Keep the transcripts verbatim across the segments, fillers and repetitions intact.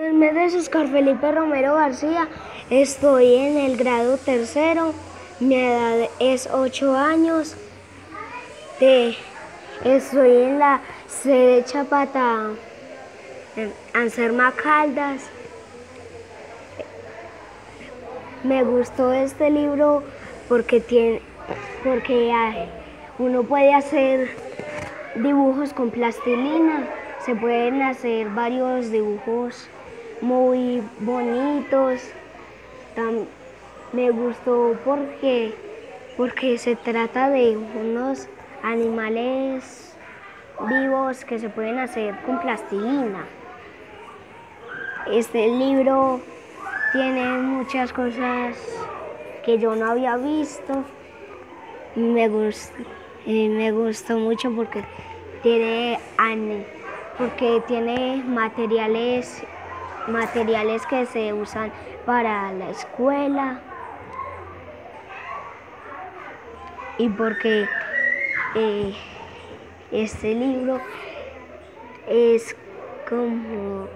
nombre es Oscar Felipe Romero García, estoy en el grado tercero, mi edad es ocho años, de, estoy en la sede Chapata, en Anserma Caldas. Me gustó este libro porque, tiene, porque hay, uno puede hacer dibujos con plastilina, se pueden hacer varios dibujos muy bonitos. Tam, me gustó porque, porque se trata de unos animales vivos que se pueden hacer con plastilina. Este libro tiene muchas cosas que yo no había visto. Me gustó, eh, me gustó mucho porque tiene, porque tiene materiales, materiales que se usan para la escuela y porque eh, este libro es como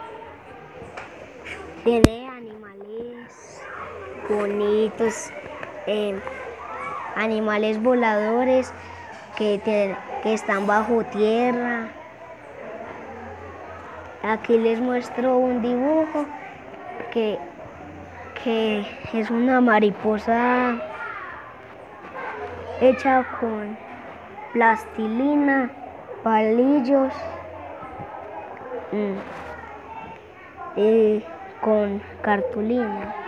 tiene animales bonitos, eh, animales voladores que, te, que están bajo tierra. Aquí les muestro un dibujo que, que es una mariposa hecha con plastilina, palillos mm, y con cartulina.